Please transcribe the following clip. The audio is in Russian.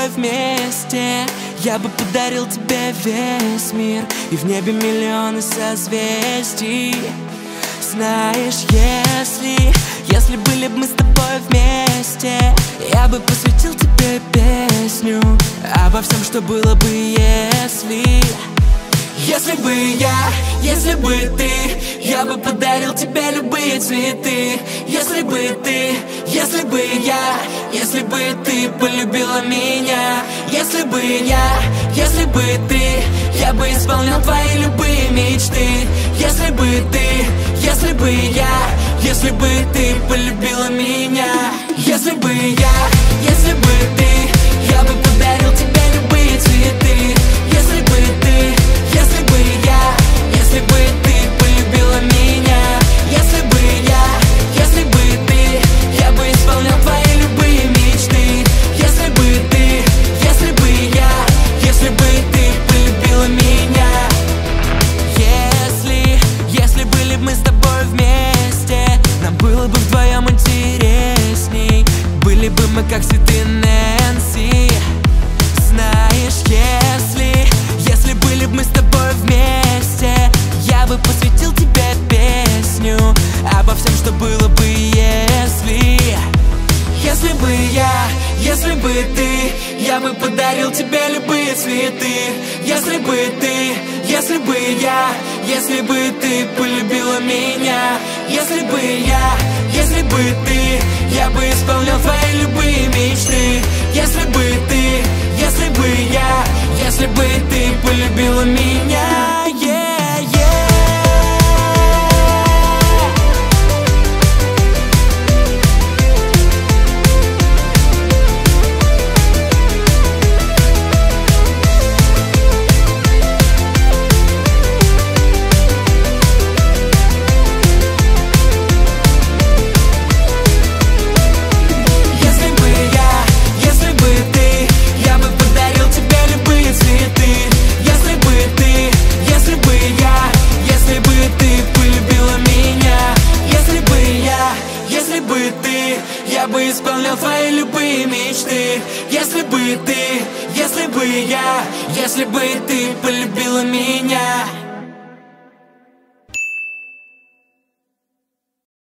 вместе, я бы подарил тебе весь мир, и в небе миллионы созвездий. Знаешь, если были бы мы с тобой вместе, я бы посвятил тебе песню обо всем, что было бы, если. Если бы ты, я бы подарил тебе любые цветы. Если бы ты полюбила меня. Если бы ты, я бы исполнял твои любые мечты. Если бы ты полюбила меня. Если бы ты, я бы подарил тебе любые цветы. Если бы ты полюбила меня. Если бы ты, я бы исполнял твои любые мечты. Если бы ты полюбила меня. Если были бы мы с тобой вместе, нам было бы вдвоем интересней. Были бы мы как цветы Нэнси. Знаешь, если были бы мы с тобой вместе, я бы посвятил тебе песню обо всем, что было бы, если. Если бы ты, я бы подарил тебе любые цветы. Если бы ты полюбила меня. Если бы ты, я бы исполнял твои любые мечты. Если бы ты полюбила меня. Я бы исполнял твои любые мечты. Если бы ты полюбила меня.